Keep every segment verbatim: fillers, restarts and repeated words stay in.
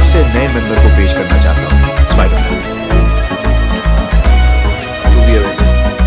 से नए मेंबर को पेश करना चाहता हूँ, स्पाइडरमैन। तू भी अवेंजर।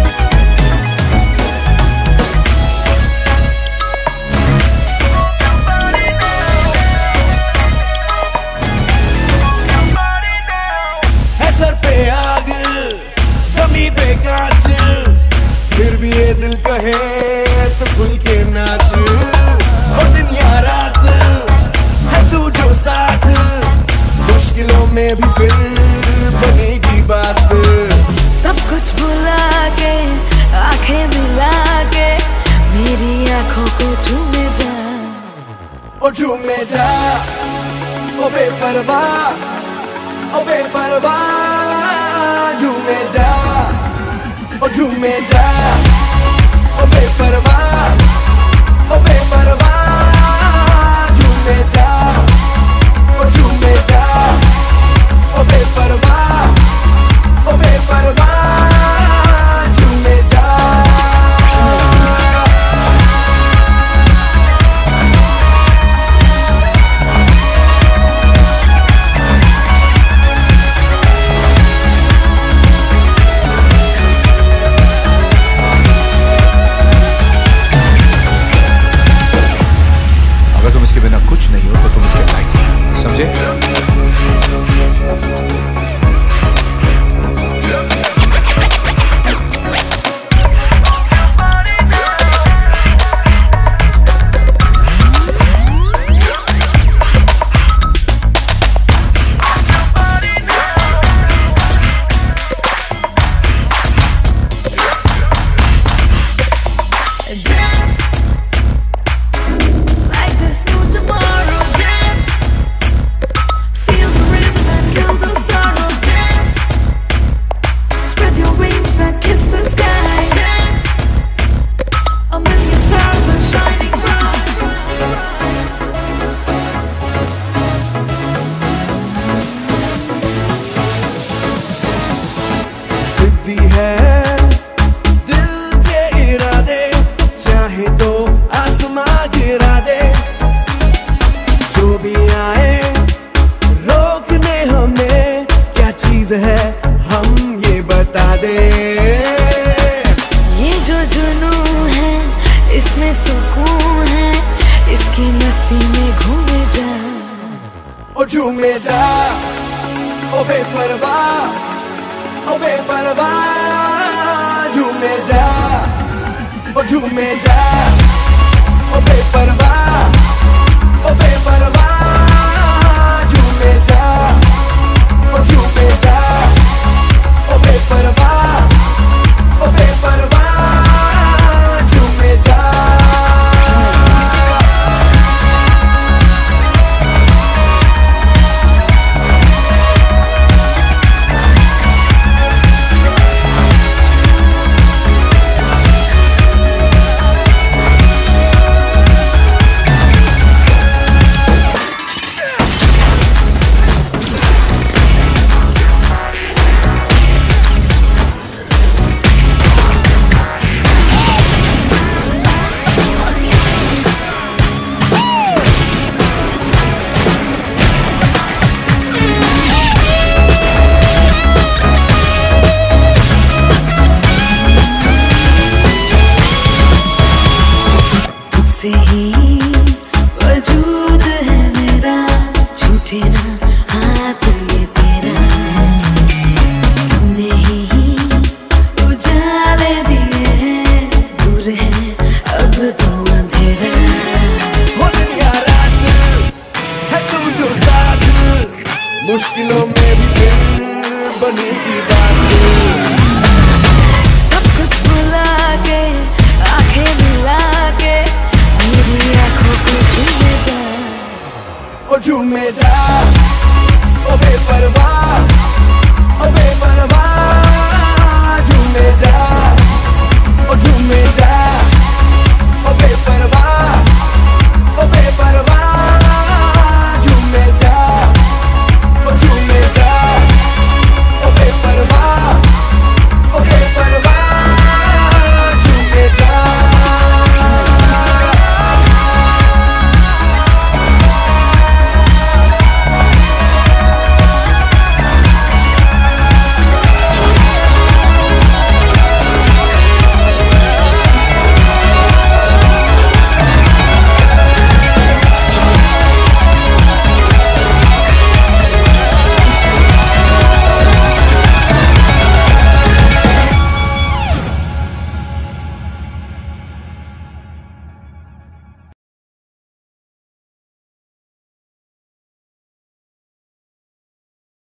है सर पे आग, ज़मीन पे कांच, फिर भी ये दिल कहे तो खुल के नाच। और दिन या रात है तू जो साथ, मुश्किलों में भी फिर बनेगी बात। सब कुछ भुला के आंखें मिला के मेरी आंखों को झूमे जा, ओ झूमे जा, ओ बेपरवाह, ओ बेपरवाह, झूमे जा, ओ झूमे जा, ओ बेपरवाह, ओ बेपरवाह, झूमे जा, ओ झूमे जा, ओ बेपरवाह, ओ बेपरवाह, झूमे जा। अगर तुम इसके बिना कुछ नहीं हो तो तुम इसके लायक नहीं, समझे? है हम ये बता दे, ये जो जुनून है इसमें सुकून है, इसकी मस्ती में घूमे जा, ओ झूमे जा, ओ बेपरवाह, ओ बेपरवाह, झूमे जा, ओ झूमे जा, ओ बेपरवाह, ओ बेपरवाह, झूमे जा, ओ झूमे जा, ओ बेपरवाह, ओ बेपरवाह, झूमे जा। से ही वजूद है मेरा, छूटे ना हाथ ये तेरा, तुमने ही उजाले दिए हैं, दूर है अब तो अंधेरा। हो दिन या रात है तू जो साथ, मुश्किलों में भी फिर बनेगी बात।